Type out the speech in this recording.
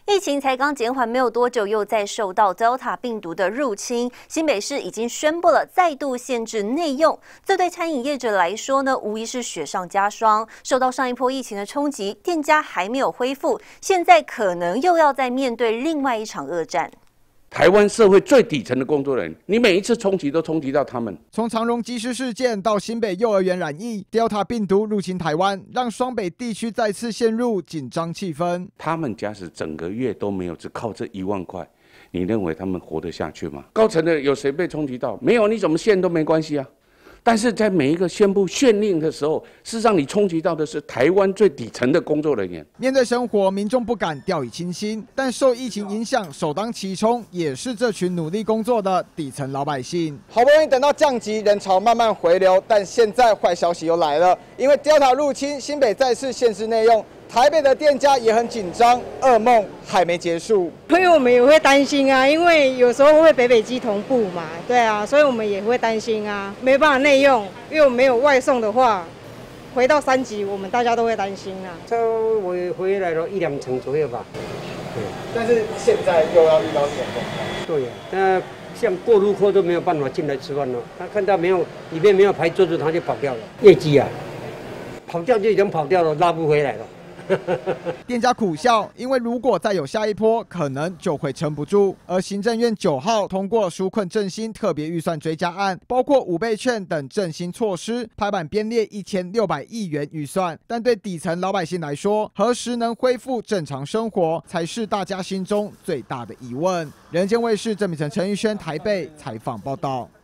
疫情才刚减缓没有多久，又再受到 Delta 病毒的入侵。新北市已经宣布了再度限制内用，这对餐饮业者来说呢，无疑是雪上加霜。受到上一波疫情的冲击，店家还没有恢复，现在可能又要再面对另外一场恶战。 台湾社会最底层的工作人员，你每一次冲击都冲击到他们。 从长荣机师事件到新北幼儿园染疫 ，Delta 病毒入侵台湾，让双北地区再次陷入紧张气氛。 他们假使整个月都没有，只靠这1万块，你认为他们活得下去吗？高层的有谁被冲击到？没有，你怎么限都没关系啊。但是在每一个宣布限令的时候，事实上你冲击到的是台湾最底层的工作人员。 面对生活，民众不敢掉以轻心，但受疫情影响，首当其冲也是这群努力工作的底层老百姓。 好不容易等到降级，人潮慢慢回流，但现在坏消息又来了，因为 Delta 入侵，新北再次限制内用。台北的店家也很紧张，噩梦还没结束。 因为我们也会担心啊，因为有时候会北基同步嘛，对啊，所以我们也会担心啊，没办法内用，因为我们没有外送的话，回到3级，我们大家都会担心啊。 我回来了1-2成左右吧。 对，但是现在又要遇到这种状况。 对呀，那像过路客都没有办法进来吃饭了，他看到没有里面没有排桌子，他就跑掉了。业绩啊，跑掉就已经跑掉了，拉不回来了。 店家苦笑，因为如果再有下一波，可能就会撑不住。而行政院9号通过纾困振兴特别预算追加案，包括5倍券等振兴措施，拍板编列1600亿元预算。但对底层老百姓来说，何时能恢复正常生活，才是大家心中最大的疑问。人间卫视郑敏成、陈玉轩台北采访报道。